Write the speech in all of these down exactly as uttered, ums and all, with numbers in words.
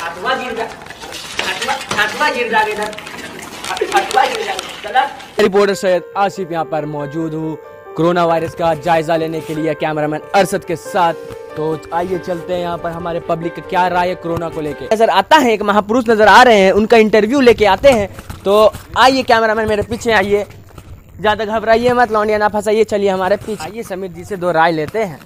छातवा गिर जा, छातवा छातवा गिर जा इधर, छातवा गिर जा। चला रिपोर्टर सैयद आसिफ यहाँ पर मौजूद हूँ कोरोना वायरस का जायजा लेने के लिए कैमरामैन अरशद के साथ। तो आइए चलते हैं यहाँ पर हमारे पब्लिक का क्या राय है कोरोना को लेके। नजर आता है एक महापुरुष नजर आ रहे हैं, उनका इंटरव्यू लेके आते हैं। तो आइए कैमरामैन मेरे पीछे आइए, ज्यादा घबराइए मत, लौंडिया ना फंसाइए, चलिए हमारे पीछे आइए, समीर जी से दो राय लेते हैं।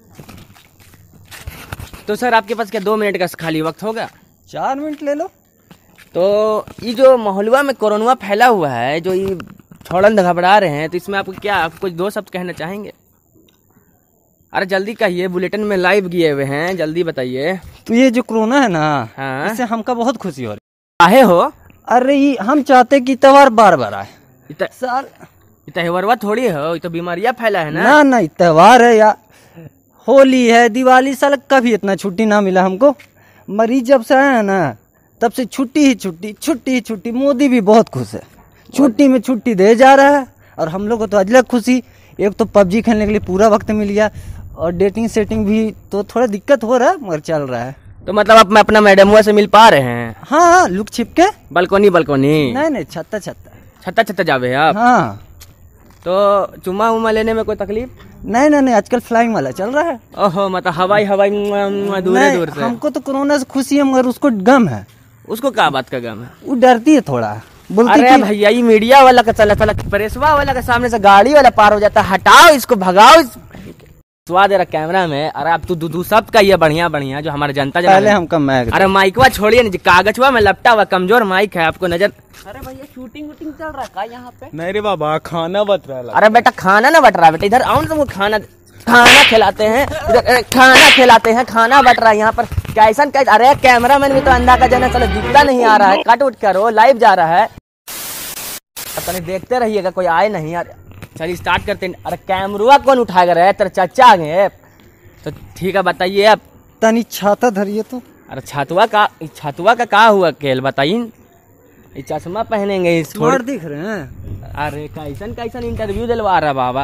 तो सर आपके पास क्या दो मिनट का खाली वक्त होगा? चार मिनट ले लो। तो ये जो मोहल्ला में कोरोना फैला हुआ है, जो ये छोड़न घबरा रहे हैं, तो इसमें आपको क्या आप कुछ दो शब्द कहना चाहेंगे? अरे जल्दी कहिए, बुलेटिन में लाइव किए हुए हैं, जल्दी बताइए। तो ये जो कोरोना है ना, हाँ? इससे हमका बहुत खुशी हो रही है। काहे हो? अरे ये हम चाहते कि त्योहार बार बार आए। साल त्योहार थोड़ी हो, ये तो बीमारियां फैला है ना। ना ना त्योहार है या होली है, दिवाली, साल कभी इतना छुट्टी ना मिला हमको। मरीज जब से आया है ना, तब से छुट्टी ही छुट्टी, छुट्टी ही छुट्टी। मोदी भी बहुत खुश है, छुट्टी में छुट्टी दे जा रहा है। और हम लोग को तो अजलग खुशी, एक तो पबजी खेलने के लिए पूरा वक्त मिल गया, और डेटिंग सेटिंग भी तो थोड़ा दिक्कत हो रहा है मगर चल रहा है। तो मतलब आप मैं अपना मैडम से मिल पा रहे हैं? हाँ हाँ, लुक छिप के। Balcony balcony? नहीं नहीं, छत्ता छत्ता छत्ता छत्ता जावे आप? हाँ। तो चुम्मा उम्मा लेने में कोई तकलीफ? नहीं नहीं नहीं, आजकल फ्लाइंग वाला चल रहा है। ओहो, मतलब हवाई हवाई दूर दूर से। हमको तो कोरोना से खुशी है मगर उसको गम है। उसको क्या बात का गम है? वो डरती है थोड़ा, बोलती अरे भैया ये मीडिया वाला का चला चला, प्रेसवा वाला के सामने से गाड़ी वाला पार हो जाता है, हटाओ इसको, भगाओ इस स्वाद रहा कैमरा में। अरे आप तू दू सब का ये बढ़िया बढ़िया जो हमारे जनता पहले हम कम मैग। अरे माइकवा छोड़िए ना, कागजवा में लपटा हुआ कमजोर माइक है, आपको नजर। अरे भैया शूटिंग वूटिंग चल रहा है का यहाँ पे? नहीं रे बाबा, खाना बट रहा है। अरे बेटा खाना ना बट रहा है बेटा, इधर आओ तुमको खाना खाना खिलाते हैं, इधर खाना खिलाते हैं, खाना बट रहा है यहाँ पर। कैसा कैसा? अरे कैमरा मैन भी तो अंधा का जना, चलो दिखता नहीं आ रहा है, कट उठ करो, लाइव जा रहा है, अपने देखते रहिएगा, कोई आए नहीं यार। चलिए स्टार्ट करते हैं। अरे कैमरुआ कौन उठा कर रहे? तेरे चाचा आ गए। तो ठीक है बताइए आप। तनी छाता धरिए तो। अरे छातुआ का छातुआ का क्या हुआ खेल बताइए। चश्मा पहनेंगे इस थोड़ा दिख रहे हैं। अरे कैसन कैसन इंटरव्यू दिलवा रहा बाबा।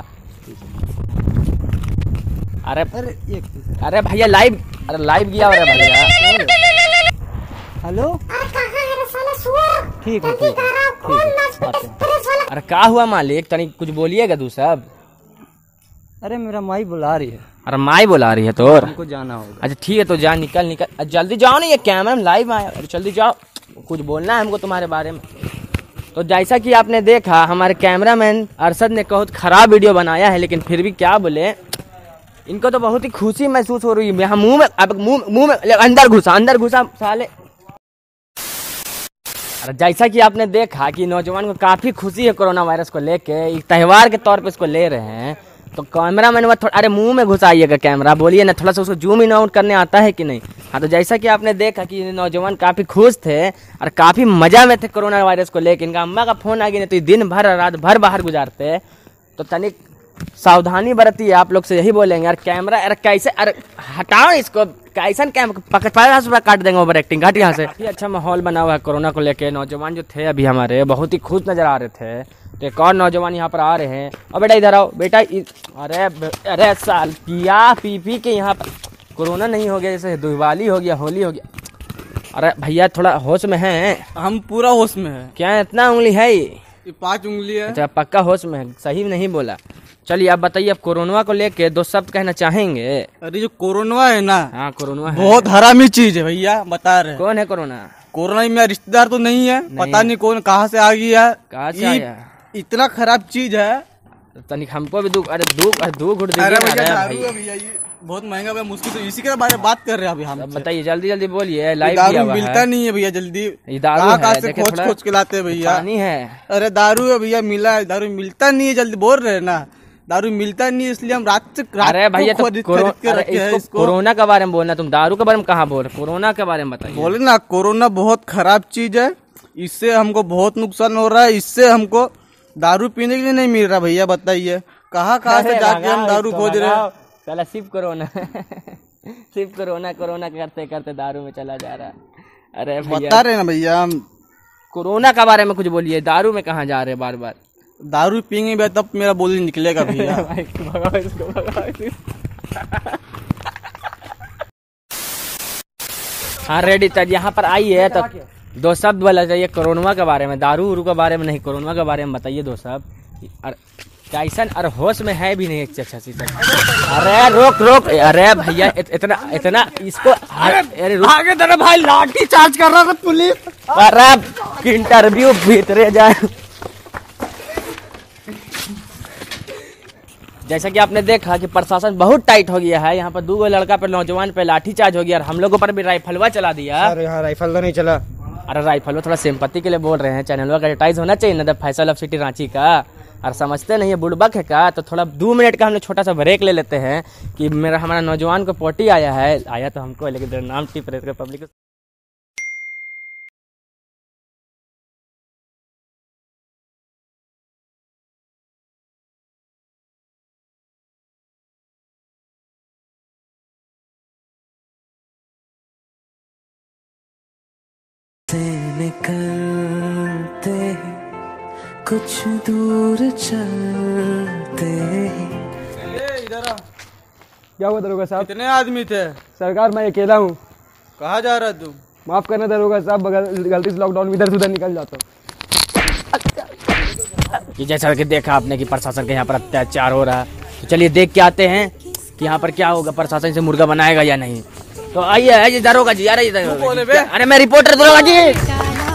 अरे अरे एक अरे भैया लाइव, अरे लाइव गया हो रहा भैया। हेलो, ठीक है ठीक है। अरे क्या हुआ मालिक, तनी कुछ बोलिएगा तू सब। अरे मेरा माई बुला रही है। अरे माई बुला रही है तो हमको जाना होगा। अच्छा ठीक है, तो जा, निकल निकल जल्दी जाओ ना, ये कैमरा में लाइव आया। अरे जल्दी जाओ, कुछ बोलना है हमको तुम्हारे बारे में। तो जैसा कि आपने देखा, हमारे कैमरामैन अरशद ने बहुत खराब वीडियो बनाया है, लेकिन फिर भी क्या बोले, इनको तो बहुत ही खुशी महसूस हो रही है। यहाँ मुंह में, अब मुंह मुंह में अंदर घुसा अंदर घुसा साले। अरे जैसा कि आपने देखा कि नौजवान को काफी खुशी है कोरोना वायरस को लेके, एक त्यौहार के तौर पे इसको ले रहे हैं। तो कैमरा मैन थोड़ा, अरे मुंह में घुसाइएगा कैमरा, बोलिए ना, थोड़ा सा उसको जूम इन आउट करने आता है कि नहीं। हाँ, तो जैसा कि आपने देखा कि नौजवान काफी खुश थे और काफी मजा में थे कोरोना वायरस को लेकर। इनका अम्मा का फोन आ गया, नहीं तो दिन भर रात भर बाहर गुजारते। तो तनिक सावधानी बरतिए, आप लोग से यही बोलेंगे। यार कैमरा, अरे कैसे, अरे हटाओ इसको, कैसन कैमरा काट देंगे ओवर एक्टिंग, घाट यहाँ से। अच्छा माहौल बना हुआ है कोरोना को लेके। नौजवान जो थे अभी हमारे बहुत ही खुश नजर आ रहे थे। तो एक और नौजवान यहाँ पर आ रहे हैं। और बेटा इधर आओ बेटा। अरे अरे साल पिया पी पी के यहाँ पर कोरोना नहीं हो गया, जैसे दिवाली हो गया, होली हो गया। अरे भैया थोड़ा होश में है? हम पूरा होश में है। क्या इतना उंगली है? ये पांच उंगली है। अच्छा पक्का होश में है, सही नहीं बोला। चलिए आप बताइए, आप कोरोना को लेके दो शब्द कहना चाहेंगे? अरे जो कोरोना है ना, हाँ कोरोना है, बहुत हरामी चीज है भैया, बता रहे। कौन है कोरोना? कोरोना मेरा रिश्तेदार तो नहीं है, नहीं पता है। नहीं कौन कहाँ से आ गया, कहाँ से आया, इतना खराब चीज है। तनिक हमको भी दुख, अरे दुख दुख उठ भैया, ये बहुत महंगा है, मुश्किल से इसी के बारे में बात कर रहे हैं अभी हम। बताइए जल्दी जल्दी बोलिए, लाइव दारू मिलता नहीं है भैया जल्दी। दारू कहाँ से खोज खोज के लाते हैं भैया? पानी है। अरे दारू है भैया, मिला है, दारू मिलता नहीं है, जल्दी बोल रहे हैं ना, दारू मिलता नहीं है, इसलिए हम रात से अरे भैया तो कोरोना के बारे में बोलना, तुम दारू के बारे में कहाँ बोल रहे? कोरोना के बारे में बताइए। बोले ना, कोरोना बहुत खराब चीज है, इससे हमको बहुत नुकसान हो रहा है, इससे हमको दारू पीने के लिए नहीं मिल रहा भैया। बताइए कहाँ कहाँ से जाके हम दारू खोज रहे हैं। चला सिर्फ कोरोना सिर्फ कोरोना कोरोना करते करते दारू में चला जा रहा है। अरे बता रहे ना भैया, हम कोरोना के बारे में कुछ बोलिए, दारू में कहाँ जा रहे हैं बार बार? दारू पीएंगे तब मेरा बोली निकलेगा भैया। हाँ रेडी सर, यहाँ पर आइए तो दो शब्द बोला चाहिए कोरोना के बारे में, दारू उरू के बारे में नहीं, कोरोना के बारे में बताइए दो शब्द। कैसन और होश में है भी नहीं एक अच्छा सी सर। अरे रोक रोक, अरे भैया इत, इतना इतना इसको अरे आगे तेरे भाई लाठी चार्ज कर रहा था पुलिस। अरे इंटरव्यू भीतरे जाए। जैसा कि आपने देखा कि प्रशासन बहुत टाइट हो गया है, यहाँ पर दो लड़का पे नौजवान पे लाठीचार्ज हो गया और हम लोगों पर भी राइफलवा चला दिया। अरे यहाँ राइफल तो नहीं चला। अरे राइफलवा थोड़ा सिंपत्ति के लिए बोल रहे हैं, चैनल का एडवर्टाइज होना चाहिए ना फैसल ऑफ सिटी रांची का। और समझते नहीं है बुड़बक है का, तो थोड़ा दो मिनट का हम लोग छोटा सा ब्रेक ले लेते हैं कि मेरा हमारा नौजवान को पोटी आया है, आया तो हमको लेकिन नाम टिप रहे पब्लिक को। निकलते कुछ दूर चलते। क्या हुआ दरोगा साहब? कितने आदमी थे? सरकार मैं अकेला हूँ। कहाँ जा रहा तू? माफ करना दरोगा साहब, बगल गलती से लॉकडाउन में इधर से उधर निकल जाता हूँ। कि जैसा कि देखा आपने कि प्रशासन के यहाँ पर अत्याचार हो रहा है, तो चलिए देख के आते हैं कि यहाँ पर क्या होगा, प्रशासन से मुर्गा बनाएगा या नहीं। तो आइए जी दरोगा जी, अरे अरे मैं रिपोर्टर दरोगा जी।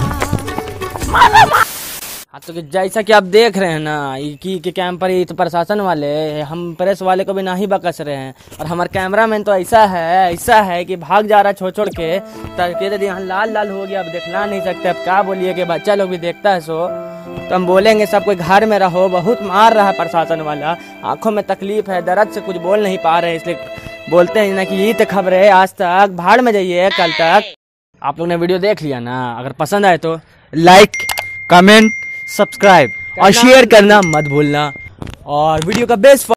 हाँ तो जैसा कि आप देख रहे हैं ना कि, कि कैंप पर ही तो प्रशासन वाले हम प्रेस वाले को भी ना ही बकस रहे हैं, और हमारा कैमरामैन तो ऐसा है ऐसा है कि भाग जा रहा है छोड़ छोड़ के, तो यहाँ लाल लाल हो गया, अब देखना नहीं सकते। अब क्या बोलिए कि बच्चा लोग भी देखता है, सो तो हम बोलेंगे सब कोई घर में रहो, बहुत मार रहा है प्रशासन वाला, आंखों में तकलीफ है, दर्द से कुछ बोल नहीं पा रहे, इसलिए बोलते हैं ना कि ये तो खबर है आज तक, भाड़ में जाइए कल तक। आप लोग ने वीडियो देख लिया ना, अगर पसंद आए तो लाइक कमेंट सब्सक्राइब और शेयर करना मत भूलना, और वीडियो का बेस्ट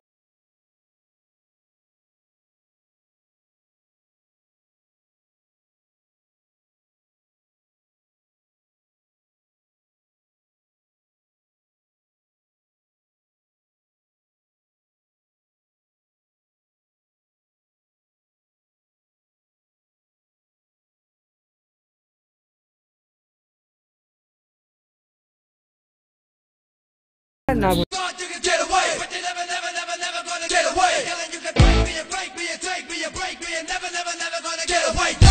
ना You can get away, but you're never, never, never, never gonna get away. You can break me and break me and take me and break me and never, never, never gonna get away.